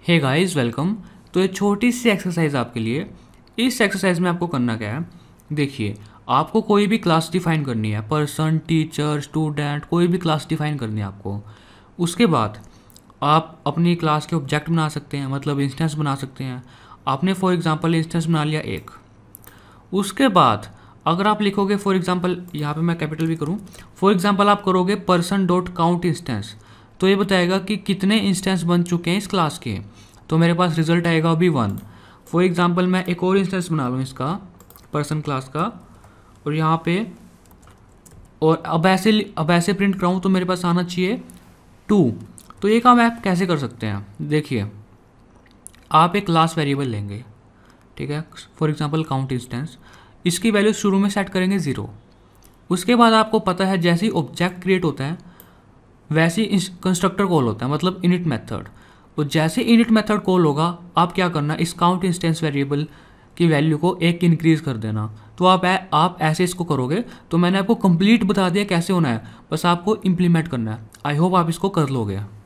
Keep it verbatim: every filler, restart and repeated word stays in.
Hey guys welcome. तो ये छोटी सी एक्सरसाइज आपके लिए। इस एक्सरसाइज में आपको करना क्या है, देखिए आपको कोई भी क्लास डिफाइन करनी है, पर्सन, टीचर, स्टूडेंट, कोई भी क्लास डिफाइन करनी है आपको। उसके बाद आप अपनी क्लास के ऑब्जेक्ट बना सकते हैं, मतलब इंस्टेंस बना सकते हैं। आपने फॉर एग्जांपल इंस्टेंस बना लिया एक। उसके बाद अगर आप लिखोगे फॉर एग्जांपल, यहाँ पे मैं कैपिटल भी करूँ, फॉर एग्जांपल आप करोगे पर्सन डॉट काउंट इंस्टेंस, तो ये बताएगा कि कितने इंस्टेंस बन चुके हैं इस क्लास के। तो मेरे पास रिजल्ट आएगा अभी वन। फॉर एग्जांपल मैं एक और इंस्टेंस बना लूँ इसका, पर्सन क्लास का, और यहाँ पे और अब ऐसे अब ऐसे प्रिंट कराऊँ तो मेरे पास आना चाहिए टू। तो ये काम आप कैसे कर सकते हैं, देखिए आप एक क्लास वेरिएबल लेंगे, ठीक है, फॉर एग्जांपल काउंट इंस्टेंस। इसकी वैल्यू शुरू में सेट करेंगे ज़ीरो। उसके बाद आपको पता है जैसे ही ऑब्जेक्ट क्रिएट होता है वैसे ही कंस्ट्रक्टर कॉल होता है, मतलब इनिट मेथड। तो जैसे इनिट मेथड कॉल होगा आप क्या करना, इस काउंट इंस्टेंस वेरिएबल की वैल्यू को एक इंक्रीज कर देना। तो आप ऐ, आप ऐसे इसको करोगे। तो मैंने आपको कंप्लीट बता दिया कैसे होना है, बस आपको इम्प्लीमेंट करना है। आई होप आप इसको कर लोगे।